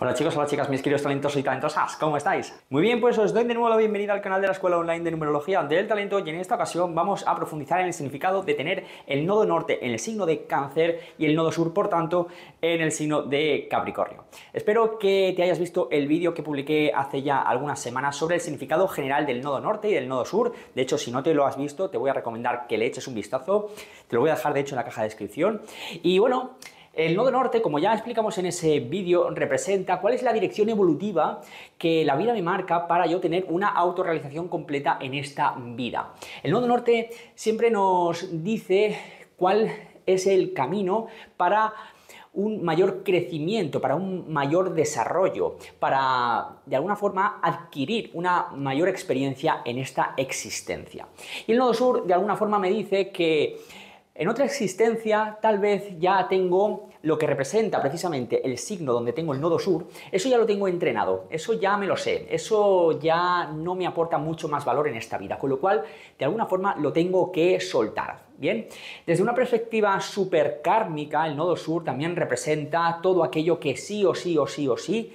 Hola chicos, hola chicas, mis queridos talentosos y talentosas, ¿cómo estáis? Muy bien, pues os doy de nuevo la bienvenida al canal de la Escuela Online de Numerología del Talento y en esta ocasión vamos a profundizar en el significado de tener el nodo norte en el signo de Cáncer y el nodo sur, por tanto, en el signo de Capricornio. Espero que te hayas visto el vídeo que publiqué hace ya algunas semanas sobre el significado general del nodo norte y del nodo sur. De hecho, si no te lo has visto, te voy a recomendar que le eches un vistazo. Te lo voy a dejar, de hecho, en la caja de descripción. Y bueno, el nodo norte, como ya explicamos en ese vídeo, representa cuál es la dirección evolutiva que la vida me marca para yo tener una autorrealización completa en esta vida. El nodo norte siempre nos dice cuál es el camino para un mayor crecimiento, para un mayor desarrollo, para de alguna forma adquirir una mayor experiencia en esta existencia. Y el nodo sur de alguna forma me dice que en otra existencia tal vez ya tengo lo que representa precisamente el signo donde tengo el nodo sur, eso ya lo tengo entrenado, eso ya me lo sé, eso ya no me aporta mucho más valor en esta vida, con lo cual de alguna forma lo tengo que soltar. Bien, desde una perspectiva super kármica, el nodo sur también representa todo aquello que sí o sí o sí o sí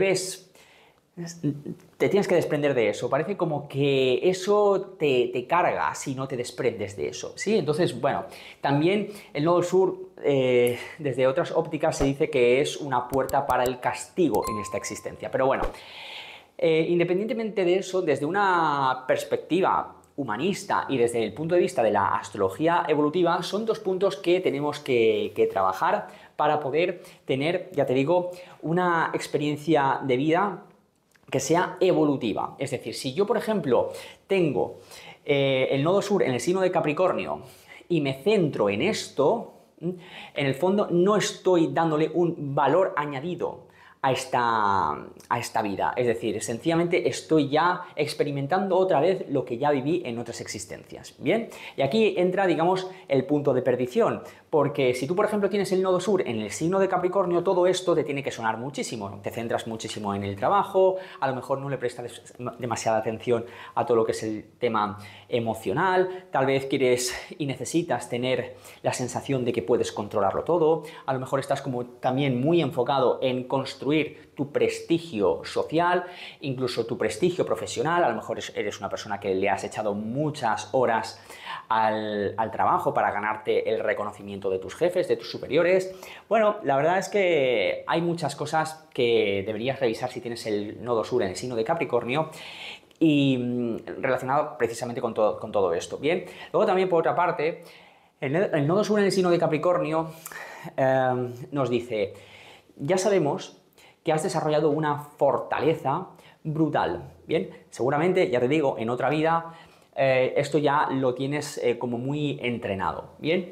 te tienes que desprender de eso. Parece como que eso te carga si no te desprendes de eso, ¿sí? Entonces, bueno, también el nodo sur, desde otras ópticas, se dice que es una puerta para el castigo en esta existencia. Pero bueno, independientemente de eso, desde una perspectiva humanista y desde el punto de vista de la astrología evolutiva, son dos puntos que tenemos que trabajar para poder tener, ya te digo, una experiencia de vida que sea evolutiva. Es decir, si yo, por ejemplo, tengo el nodo sur en el signo de Capricornio y me centro en esto, en el fondo no estoy dándole un valor añadido a esta vida. Es decir, sencillamente estoy ya experimentando otra vez lo que ya viví en otras existencias. ¿Bien? Y aquí entra, digamos, el punto de perdición, porque si tú, por ejemplo, tienes el nodo sur en el signo de Capricornio, todo esto te tiene que sonar muchísimo. Te centras muchísimo en el trabajo, a lo mejor no le prestas demasiada atención a todo lo que es el tema emocional, tal vez quieres y necesitas tener la sensación de que puedes controlarlo todo, a lo mejor estás como también muy enfocado en construir tu prestigio social, incluso tu prestigio profesional, a lo mejor eres una persona que le has echado muchas horas al trabajo para ganarte el reconocimiento de tus jefes, de tus superiores. Bueno, la verdad es que hay muchas cosas que deberías revisar si tienes el nodo sur en el signo de Capricornio y relacionado precisamente con todo esto. Bien, luego también por otra parte, el nodo sur en el signo de Capricornio nos dice, ya sabemos que has desarrollado una fortaleza brutal. Bien, seguramente, ya te digo, en otra vida esto ya lo tienes como muy entrenado. Bien,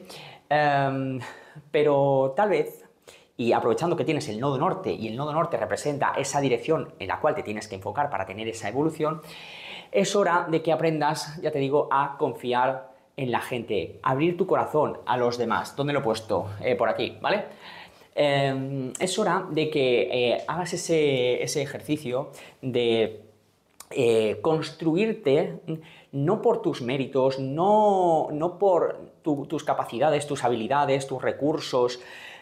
pero tal vez, y aprovechando que tienes el nodo norte y el nodo norte representa esa dirección en la cual te tienes que enfocar para tener esa evolución, es hora de que aprendas, ya te digo, a confiar en la gente, abrir tu corazón a los demás. ¿Dónde lo he puesto? Por aquí, ¿vale? Es hora de que hagas ese ejercicio de construirte no por tus méritos, no por tus capacidades, tus habilidades, tus recursos.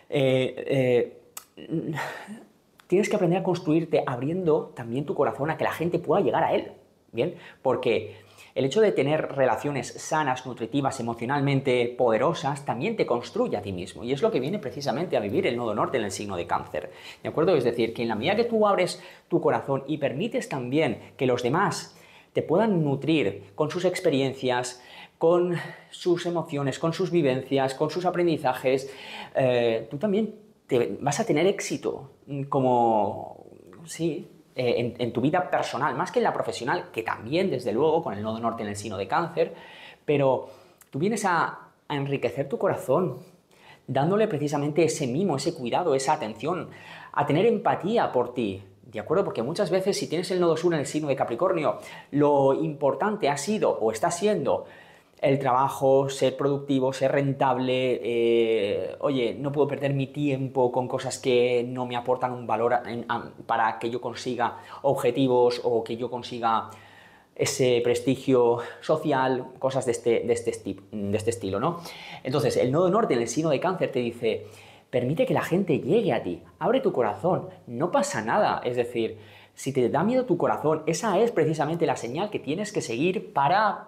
Tienes que aprender a construirte abriendo también tu corazón a que la gente pueda llegar a él. Bien, porque el hecho de tener relaciones sanas, nutritivas, emocionalmente poderosas, también te construye a ti mismo. Y es lo que viene precisamente a vivir el nodo norte en el signo de Cáncer. ¿De acuerdo? Es decir, que en la medida que tú abres tu corazón y permites también que los demás te puedan nutrir con sus experiencias, con sus emociones, con sus vivencias, con sus aprendizajes, tú también vas a tener éxito como, sí, en tu vida personal, más que en la profesional, que también, desde luego, con el nodo norte en el signo de Cáncer, pero tú vienes a enriquecer tu corazón, dándole precisamente ese mimo, ese cuidado, esa atención, a tener empatía por ti, ¿de acuerdo? Porque muchas veces, si tienes el nodo sur en el signo de Capricornio, lo importante ha sido o está siendo el trabajo, ser productivo, ser rentable, oye, no puedo perder mi tiempo con cosas que no me aportan un valor para que yo consiga objetivos o que yo consiga ese prestigio social, cosas de este estilo, ¿no? Entonces, el nodo norte en el signo de Cáncer te dice, permite que la gente llegue a ti, abre tu corazón, no pasa nada. Es decir, si te da miedo tu corazón, esa es precisamente la señal que tienes que seguir para,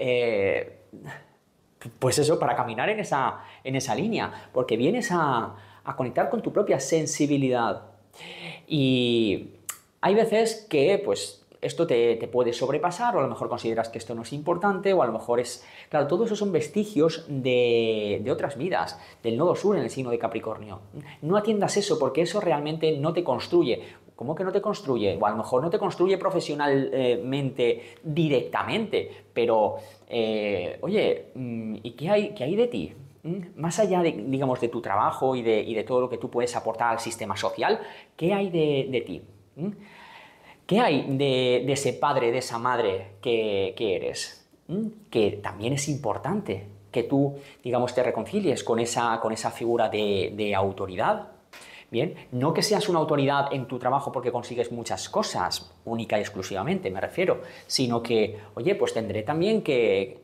pues eso, para caminar en esa línea, porque vienes a conectar con tu propia sensibilidad. Y hay veces que, pues, esto te puede sobrepasar, o a lo mejor consideras que esto no es importante, o a lo mejor es... Claro, todo eso son vestigios de otras vidas, del nodo sur en el signo de Capricornio. No atiendas eso, porque eso realmente no te construye. ¿Cómo que no te construye? O a lo mejor no te construye profesionalmente directamente, pero, oye, ¿y qué hay de ti? Más allá de, digamos, de tu trabajo y de todo lo que tú puedes aportar al sistema social, ¿qué hay de ti? ¿Qué hay de ese padre, de esa madre que eres? Que también es importante que tú, digamos, te reconcilies con esa figura de autoridad. Bien, no que seas una autoridad en tu trabajo porque consigues muchas cosas, única y exclusivamente me refiero, sino que, oye, pues tendré también que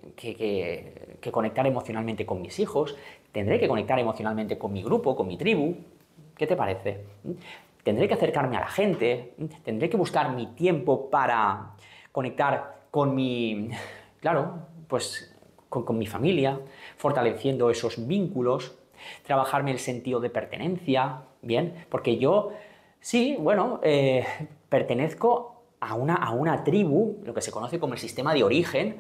conectar emocionalmente con mis hijos, tendré que conectar emocionalmente con mi grupo, con mi tribu. ¿Qué te parece? Tendré que acercarme a la gente, tendré que buscar mi tiempo para conectar con mi, claro, pues con mi familia, fortaleciendo esos vínculos, trabajarme el sentido de pertenencia, ¿bien? Porque yo, sí, bueno, pertenezco a una tribu, lo que se conoce como el sistema de origen,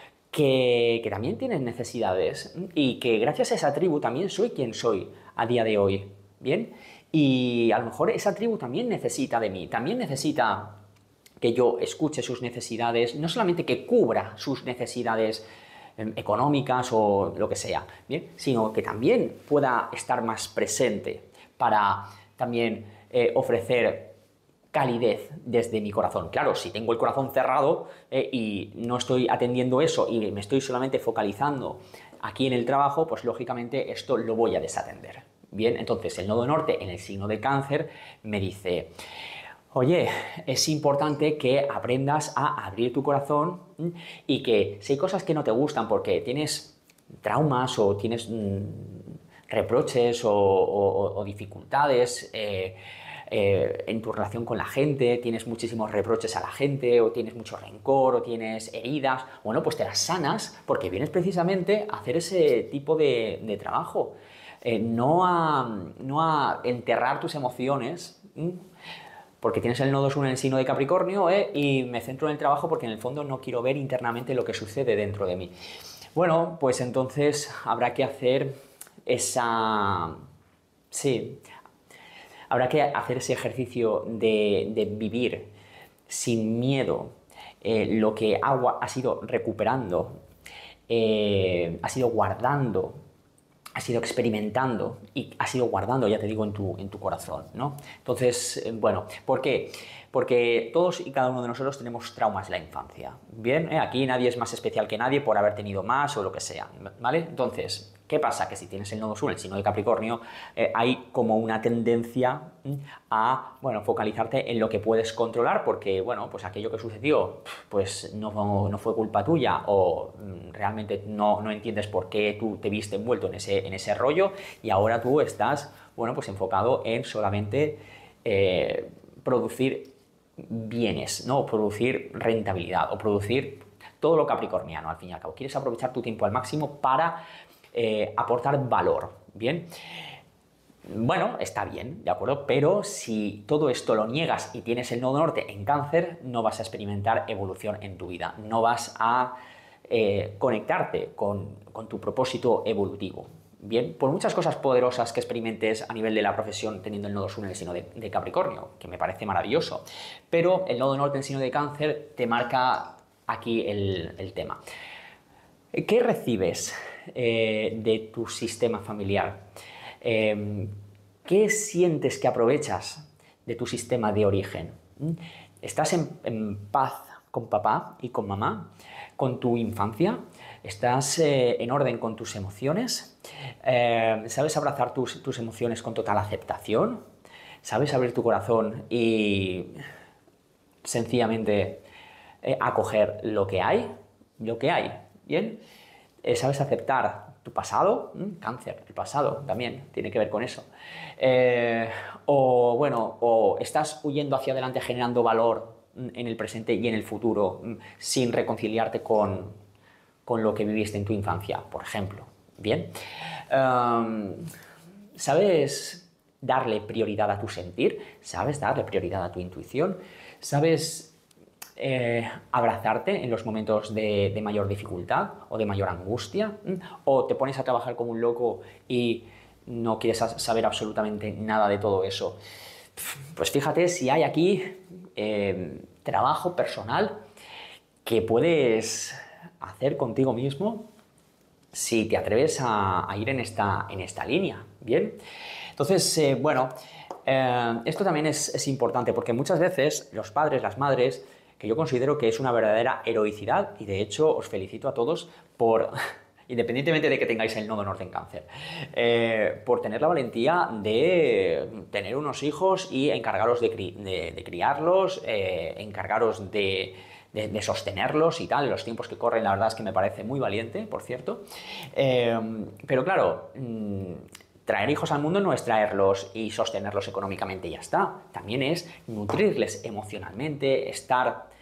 que también tienen necesidades y que gracias a esa tribu también soy quien soy a día de hoy, ¿bien? Y a lo mejor esa tribu también necesita de mí, también necesita que yo escuche sus necesidades, no solamente que cubra sus necesidades económicas o lo que sea, ¿bien? Sino que también pueda estar más presente para también ofrecer calidez desde mi corazón. Claro, si tengo el corazón cerrado y no estoy atendiendo eso y me estoy solamente focalizando aquí en el trabajo, pues lógicamente esto lo voy a desatender. Bien, entonces el nodo norte en el signo de Cáncer me dice: oye, es importante que aprendas a abrir tu corazón y que si hay cosas que no te gustan porque tienes traumas o tienes reproches o dificultades en tu relación con la gente, tienes muchísimos reproches a la gente o tienes mucho rencor o tienes heridas, bueno, pues te las sanas porque vienes precisamente a hacer ese tipo de trabajo. No a enterrar tus emociones, porque tienes el nodo sur en el signo de Capricornio, y me centro en el trabajo porque en el fondo no quiero ver internamente lo que sucede dentro de mí. Bueno, pues entonces habrá que hacer esa... Sí, habrá que hacer ese ejercicio de vivir sin miedo lo que agua ha sido recuperando, ha sido guardando, has ido experimentando y has ido guardando, ya te digo, en tu corazón, ¿no? Entonces, bueno, ¿por qué? Porque todos y cada uno de nosotros tenemos traumas de la infancia, ¿bien? Aquí nadie es más especial que nadie por haber tenido más o lo que sea, ¿vale? Entonces, ¿qué pasa? Que si tienes el nodo sur, el signo de Capricornio, hay como una tendencia a, bueno, focalizarte en lo que puedes controlar porque, bueno, pues aquello que sucedió, pues no fue culpa tuya o realmente no entiendes por qué tú te viste envuelto en ese rollo y ahora tú estás, bueno, pues enfocado en solamente producir bienes, ¿no? O producir rentabilidad o producir todo lo capricorniano, al fin y al cabo. Quieres aprovechar tu tiempo al máximo para aportar valor, ¿bien? Bueno, está bien, ¿de acuerdo? Pero si todo esto lo niegas y tienes el nodo norte en Cáncer, no vas a experimentar evolución en tu vida, no vas a conectarte con tu propósito evolutivo. Bien, por muchas cosas poderosas que experimentes a nivel de la profesión teniendo el nodo sur en el signo de Capricornio, que me parece maravilloso, pero el nodo norte en el signo de Cáncer te marca aquí el tema. ¿Qué recibes de tu sistema familiar? ¿Qué sientes que aprovechas de tu sistema de origen? ¿Estás en paz con papá y con mamá? ¿Con tu infancia? ¿Estás en orden con tus emociones? ¿Sabes abrazar tus emociones con total aceptación? ¿Sabes abrir tu corazón y sencillamente acoger lo que hay? Lo que hay, ¿bien? ¿Sabes aceptar tu pasado, cáncer, el pasado también tiene que ver con eso. O estás huyendo hacia adelante generando valor en el presente y en el futuro sin reconciliarte con lo que viviste en tu infancia, por ejemplo. Bien. ¿Sabes darle prioridad a tu sentir? ¿Sabes darle prioridad a tu intuición? ¿Sabes abrazarte en los momentos de mayor dificultad o de mayor angustia? ¿O te pones a trabajar como un loco y no quieres saber absolutamente nada de todo eso? Pues fíjate si hay aquí trabajo personal que puedes hacer contigo mismo si te atreves a ir en esta línea, ¿bien? Entonces, esto también es importante porque muchas veces los padres, las madres, que yo considero que es una verdadera heroicidad, y de hecho os felicito a todos por, independientemente de que tengáis el nodo norte en cáncer, por tener la valentía de tener unos hijos y encargaros de criarlos, encargaros de sostenerlos y tal, en los tiempos que corren, la verdad es que me parece muy valiente, por cierto. Pero claro, traer hijos al mundo no es traerlos y sostenerlos económicamente y ya está. También es nutrirles emocionalmente, estar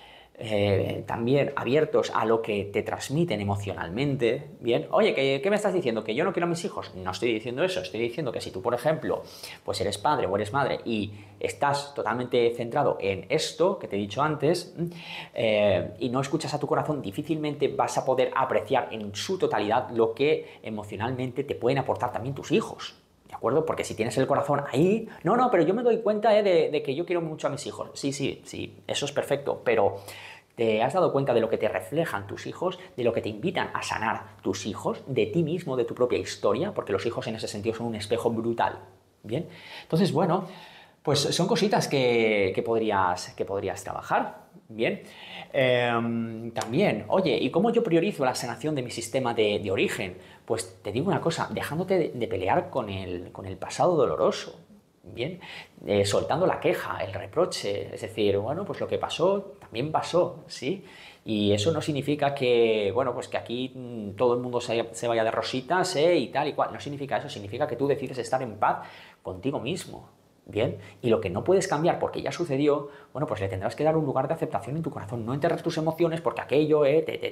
también abiertos a lo que te transmiten emocionalmente. Bien, oye, ¿qué me estás diciendo? ¿Que yo no quiero a mis hijos? No estoy diciendo eso, estoy diciendo que si tú, por ejemplo, pues eres padre o eres madre y estás totalmente centrado en esto que te he dicho antes y no escuchas a tu corazón, difícilmente vas a poder apreciar en su totalidad lo que emocionalmente te pueden aportar también tus hijos. ¿De acuerdo? Porque si tienes el corazón ahí... No, pero yo me doy cuenta de que yo quiero mucho a mis hijos. Sí, eso es perfecto, pero ¿te has dado cuenta de lo que te reflejan tus hijos, de lo que te invitan a sanar tus hijos, de ti mismo, de tu propia historia? Porque los hijos en ese sentido son un espejo brutal. ¿Bien? Entonces, bueno, pues son cositas que podrías trabajar. Bien. También, oye, ¿y cómo yo priorizo la sanación de mi sistema de origen? Pues te digo una cosa, dejándote de pelear con el pasado doloroso. Bien, soltando la queja, el reproche, es decir, bueno, pues lo que pasó, también pasó, ¿sí? Y eso no significa que, bueno, pues que aquí todo el mundo se vaya de rositas, y tal y cual, no significa eso, significa que tú decides estar en paz contigo mismo, ¿bien? Y lo que no puedes cambiar porque ya sucedió, bueno, pues le tendrás que dar un lugar de aceptación en tu corazón, no enterrar tus emociones porque aquello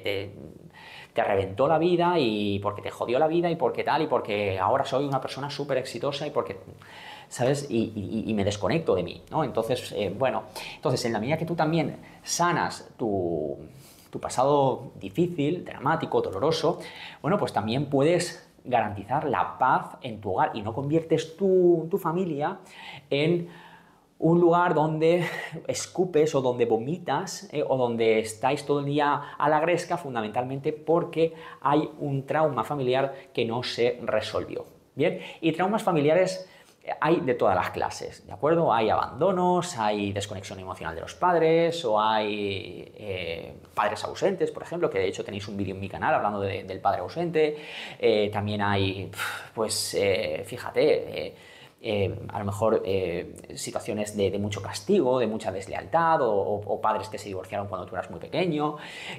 te reventó la vida y porque te jodió la vida y porque tal y porque ahora soy una persona súper exitosa y porque... ¿Sabes? Y me desconecto de mí, ¿no? Entonces, entonces en la medida que tú también sanas tu pasado difícil, dramático, doloroso, bueno, pues también puedes garantizar la paz en tu hogar y no conviertes tu familia en un lugar donde escupes o donde vomitas o donde estáis todo el día a la gresca, fundamentalmente porque hay un trauma familiar que no se resolvió. Bien, y traumas familiares hay de todas las clases, ¿de acuerdo? Hay abandonos, hay desconexión emocional de los padres, o hay padres ausentes, por ejemplo, que de hecho tenéis un vídeo en mi canal hablando del padre ausente. También hay, pues, fíjate, a lo mejor situaciones de mucho castigo, de mucha deslealtad, o padres que se divorciaron cuando tú eras muy pequeño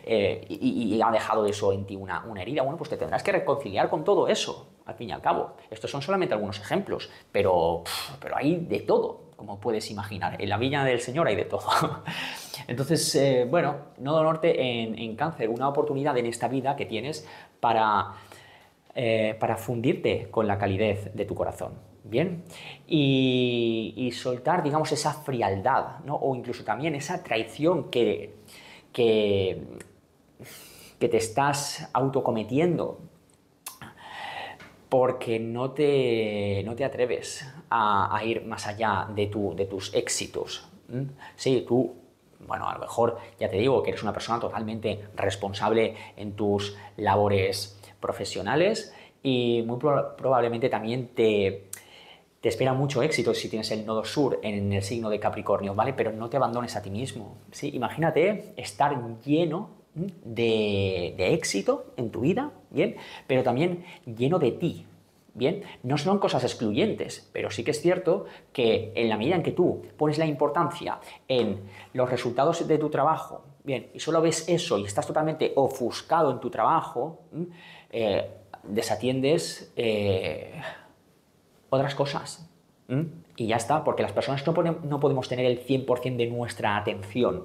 y ha dejado eso en ti una herida. Bueno, pues te tendrás que reconciliar con todo eso, al fin y al cabo. Estos son solamente algunos ejemplos, pero hay de todo, como puedes imaginar. En la viña del Señor hay de todo. Entonces, Nodo Norte en Cáncer, una oportunidad en esta vida que tienes para fundirte con la calidez de tu corazón. Bien, y soltar, digamos, esa frialdad, ¿no? O incluso también esa traición que te estás autocometiendo porque no te atreves a ir más allá de tus éxitos. Sí, tú, bueno, a lo mejor ya te digo que eres una persona totalmente responsable en tus labores profesionales y muy probablemente también te espera mucho éxito si tienes el nodo sur en el signo de Capricornio, ¿vale? Pero no te abandones a ti mismo, ¿sí? Imagínate estar lleno de éxito en tu vida, ¿bien? Pero también lleno de ti, ¿bien? No son cosas excluyentes, pero sí que es cierto que en la medida en que tú pones la importancia en los resultados de tu trabajo, ¿bien? Y solo ves eso y estás totalmente ofuscado en tu trabajo, desatiendes otras cosas. Y ya está, porque las personas no podemos tener el 100% de nuestra atención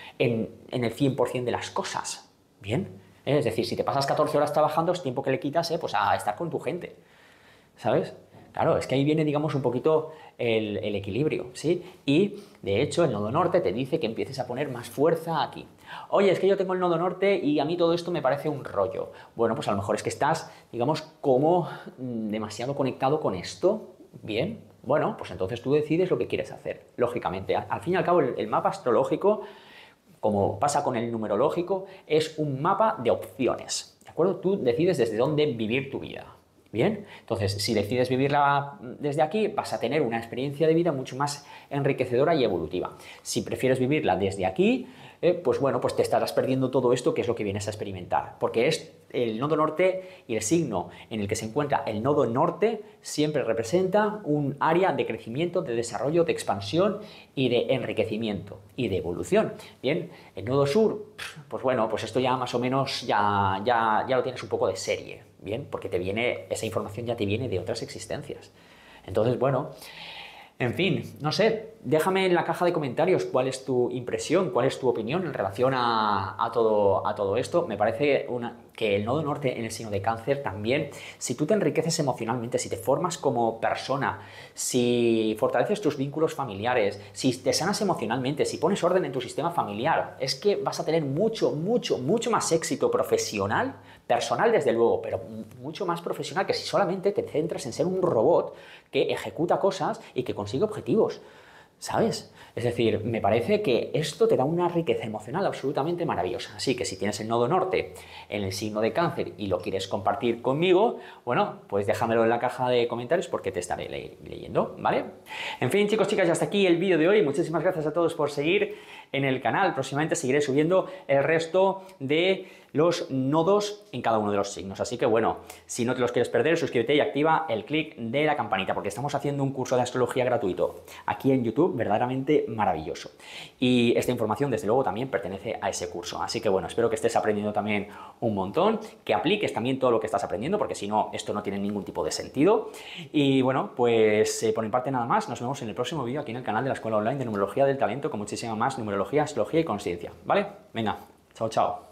en el 100% de las cosas. ¿Bien? Es decir, si te pasas 14 horas trabajando, es tiempo que le quitas pues a estar con tu gente. ¿Sabes? Claro, es que ahí viene, digamos, un poquito el equilibrio, ¿sí? Y, de hecho, el nodo norte te dice que empieces a poner más fuerza aquí. Oye, es que yo tengo el nodo norte y a mí todo esto me parece un rollo. Bueno, pues a lo mejor es que estás, digamos, como demasiado conectado con esto. Bien, bueno, pues entonces tú decides lo que quieres hacer, lógicamente. Al fin y al cabo, el mapa astrológico, como pasa con el numerológico, es un mapa de opciones, ¿de acuerdo? Tú decides desde dónde vivir tu vida. Bien, entonces si decides vivirla desde aquí vas a tener una experiencia de vida mucho más enriquecedora y evolutiva. Si prefieres vivirla desde aquí, pues bueno, pues te estarás perdiendo todo esto que es lo que vienes a experimentar, porque es el nodo norte y el signo en el que se encuentra el nodo norte siempre representa un área de crecimiento, de desarrollo, de expansión y de enriquecimiento y de evolución. Bien, el nodo sur, pues bueno, pues esto ya más o menos ya lo tienes un poco de serie. Bien, porque esa información ya te viene de otras existencias. Entonces, bueno, en fin, no sé, déjame en la caja de comentarios cuál es tu impresión, cuál es tu opinión en relación a todo esto. Me parece que el nodo norte en el signo de Cáncer también, si tú te enriqueces emocionalmente, si te formas como persona, si fortaleces tus vínculos familiares, si te sanas emocionalmente, si pones orden en tu sistema familiar, es que vas a tener mucho más éxito profesional, personal desde luego, pero mucho más profesional que si solamente te centras en ser un robot que ejecuta cosas y que consigue objetivos, ¿sabes? Es decir, me parece que esto te da una riqueza emocional absolutamente maravillosa. Así que si tienes el nodo norte en el signo de Cáncer y lo quieres compartir conmigo, bueno, pues déjamelo en la caja de comentarios porque te estaré leyendo, ¿vale? En fin, chicos, chicas, ya hasta aquí el vídeo de hoy. Muchísimas gracias a todos por seguir en el canal. Próximamente seguiré subiendo el resto de los nodos en cada uno de los signos. Así que bueno, si no te los quieres perder, suscríbete y activa el clic de la campanita porque estamos haciendo un curso de astrología gratuito aquí en YouTube, verdaderamente maravilloso. Y esta información, desde luego, también pertenece a ese curso. Así que bueno, espero que estés aprendiendo también un montón, que apliques también todo lo que estás aprendiendo, porque si no, esto no tiene ningún tipo de sentido. Y bueno, pues por mi parte nada más. Nos vemos en el próximo vídeo aquí en el canal de la Escuela Online de Numerología del Talento con muchísima más numerología, astrología y conciencia. ¿Vale? Venga, chao, chao.